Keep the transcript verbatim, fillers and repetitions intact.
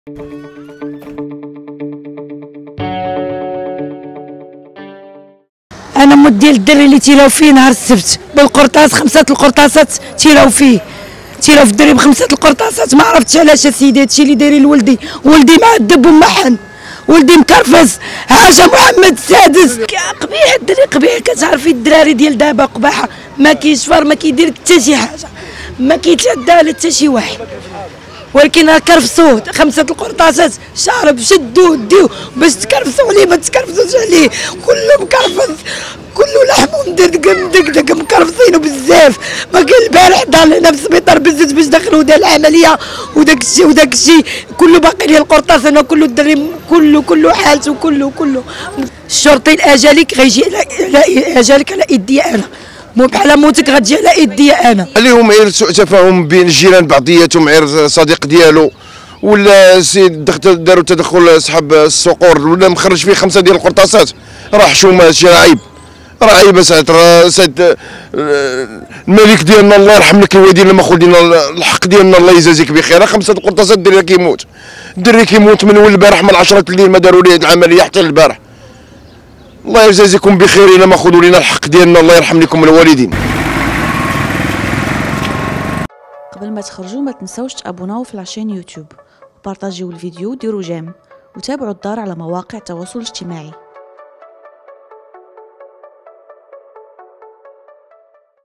انا مود ديال الدري اللي تيراو فيه نهار السبت بالقرطاس، خمسه القرطاسات تيراو فيه، تيراو في الدري بخمسه القرطاسات. ما عرفتش علاش اسيدي هادشي اللي دايرين لولدي. ولدي معذب ومحن، ولدي مكرفس، عاشا محمد السادس. قبيح الدري قبيح. كتعرفي الدراري ديال دابا قباحه، ما كيشفر ما كيدير حتى شي حاجه، ما كيتعدى على حتى شي واحد. ولكن راه كرفسوه خمسه القرطاسات، شارب شدوه ديوه باش تكرفسوا عليه، ما تكرفسوش عليه، كله مكرفس، كله لحمه مدقدق مدقدق مكرفسينه بزاف. ما كاين البارح دار لنا في السبيطار بزز باش دخلوا دار العمليه وداك الشيء وداك الشيء كله باقي لي القرطاس. انا كله الدري كله كله حالته كله كله. الشرطي لاجلك غيجي على اجلك على يدي انا، مو بحال موتك غتجي على يدي انا. عليهم غير سوء تفاهم بين الجيران بعضياتهم، غير صديق ديالو ولا سيد داروا تدخل اصحاب الصقور ولا مخرج فيه خمسه ديال القرطاسات. راه حشومه، هادشي راه عيب، راه عيب اسعد. راه سيد الملك ديالنا الله يرحم لك الوالدين لما خلينا الحق ديالنا الله يجازيك بخير. راه خمسه القرطاسات الدري كيموت، الدري كيموت من البارح من عشرة الليل ما داروا ليه العمليه حتى البارح. الله يجازيكم بخير الا ما خذوا لنا الحق ديالنا، الله يرحم لكم الوالدين. قبل ما تخرجوا ما تنسوش تابوناو في لاشين يوتيوب وبارطاجيو الفيديو وديروا جيم وتابعوا الدار على مواقع التواصل الاجتماعي.